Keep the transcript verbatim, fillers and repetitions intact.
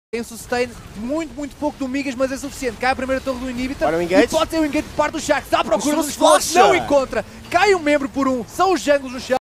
Tem sustain muito, muito pouco do Migas, mas é suficiente. Cai a primeira torre do Inhibitor Olha o engage. e pode ter o engage por parte do Shaxx. Está à procura Isso dos slots, flasha. não encontra. Cai um membro por um. São os jungles no chão.